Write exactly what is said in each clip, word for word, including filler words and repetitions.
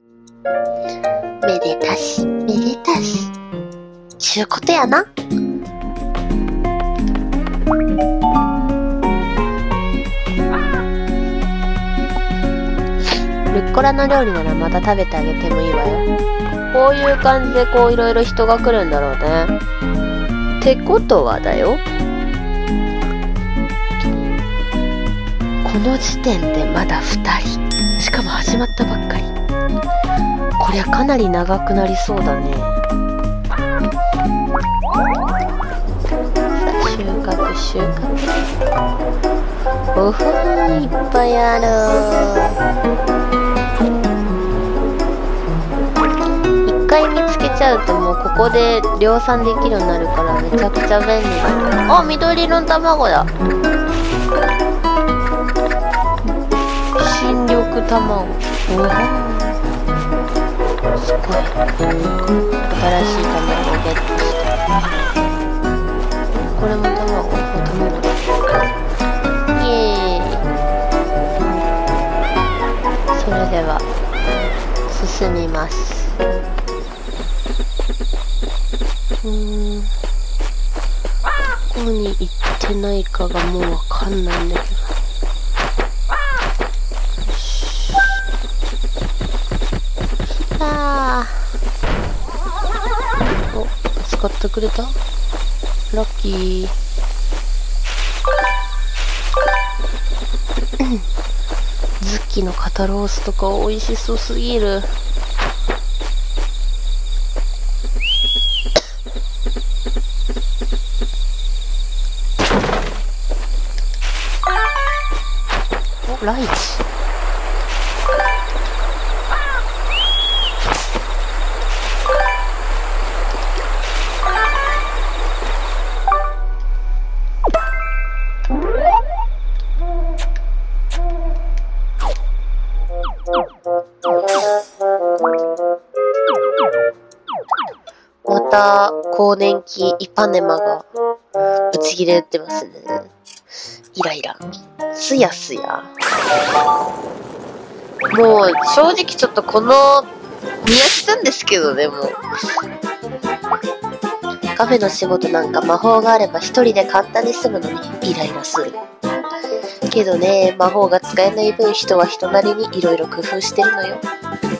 めでたし、めでたし。ちゅうことやな。ルッコラの料理ならまた食べてあげてもいいわよ。こういう感じでこういろいろ人が来るんだろうね。ってことはだよ。この時点でまだふたり。しかも始まったばっかり。こりゃかなり長くなりそうだね。さあ、収穫収穫。おふー、いっぱいある。一回見つけちゃうともうここで量産できるようになるからめちゃくちゃ便利だ。あ、緑色の卵だ。新緑卵。おお、すごい。新しい卵をゲットした。これも卵、これ卵だ。イエーイ。それでは進みます。うーん、どこに行ってないかがもうわかんないんだけど。あー、お、使ってくれた？ラッキー。ズッキの肩ロースとか美味しそうすぎる。お、ライチ。また更年期イパネマがぶち切れてますね。イライラ、すやすや。もう正直ちょっとこの見飽きたんですけどね。もうカフェの仕事なんか魔法があれば一人で簡単に済むのにイライラするけどね。魔法が使えない分人は人なりにいろいろ工夫してるのよ。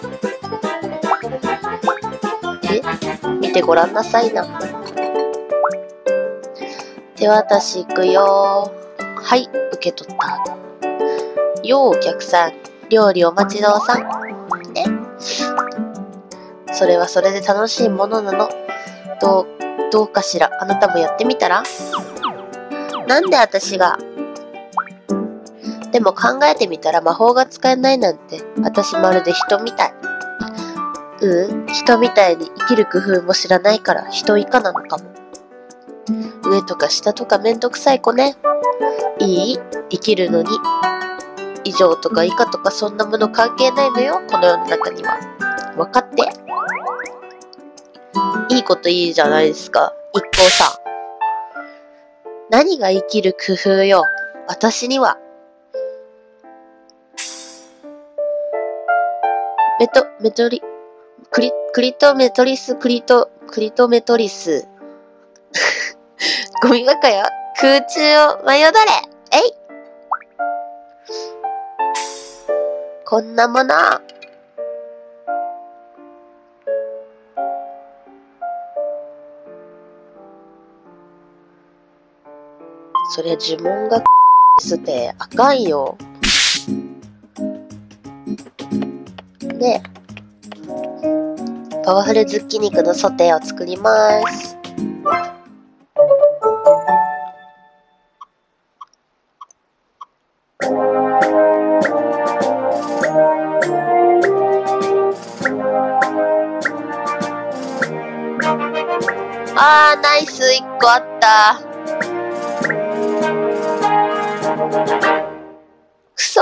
え、見てごらんなさいな。手渡し行くよ。はい、受け取った。ようお客さん、料理お待ちどうさん。ね。それはそれで楽しいものなの。どう、どうかしら。あなたもやってみたら？なんで私が？でも考えてみたら魔法が使えないなんて、私まるで人みたい。うん、人みたいに生きる工夫も知らないから人以下なのかも。上とか下とかめんどくさい子ね。いい？生きるのに以上とか以下とかそんなもの関係ないのよ、この世の中には。分かって。いいこといいじゃないですか。一行さん。何が生きる工夫よ。私には。メト、メトリ、クリ、クリトメトリス、クリト、クリトメトリス。ゴミ箱よ。空中を舞い踊れ。えい。こんなもの。そりゃ呪文がってあかんよ。で、パワフルズッキ肉のソテーを作ります。あー、ナイス、いっこあった。くそー。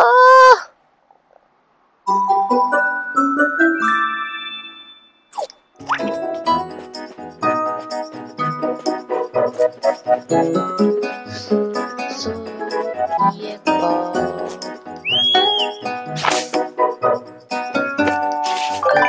そういえば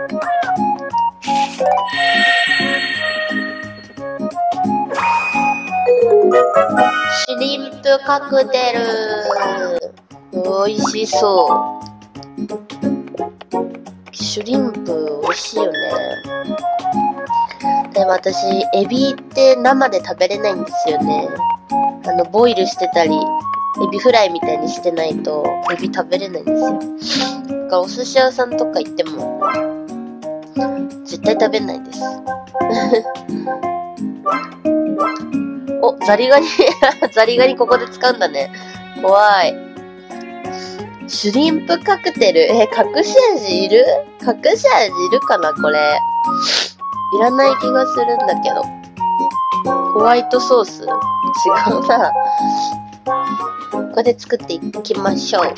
シュリンプカクテル。美味しそう。シュリンプ美味しいよね。でも私、エビって生で食べれないんですよね。あの、ボイルしてたり、エビフライみたいにしてないと、エビ食べれないんですよ。だからお寿司屋さんとか行っても、絶対食べないです。お、ザリガニザリガニここで使うんだね。怖い。シュリンプカクテル。え、隠し味いる？隠し味いるかなこれ。いらない気がするんだけど。ホワイトソース？違うな。ここで作っていきましょう。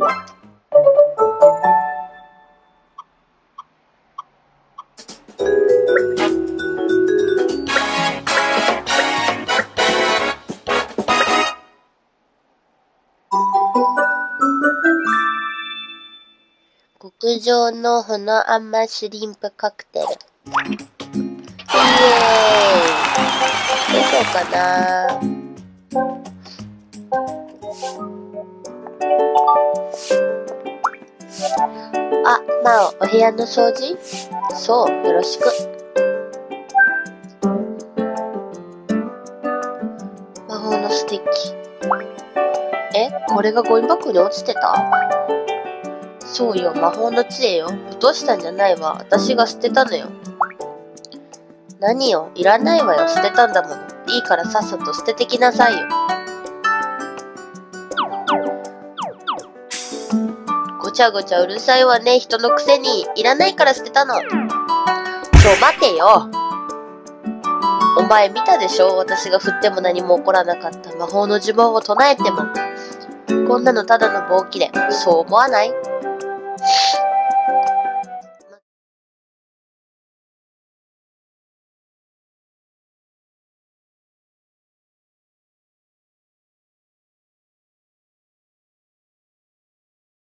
極上のほの甘シュリンプカクテル。イエーイ。どうしようかな。あ、まお、お部屋の掃除？そう、よろしく。魔法のスティッキ。え、これがゴミ箱に落ちてた？そうよ、魔法の杖よ。落としたんじゃないわ。私が捨てたのよ。何よ、いらないわよ。捨てたんだもの。いいからさっさと捨ててきなさいよ。ごちゃごちゃうるさいわね、人のくせに。いらないから捨てたの。ちょ、待てよ。お前見たでしょ？私が振っても何も起こらなかった魔法の呪文を唱えても。こんなのただの棒切れ。そう思わない？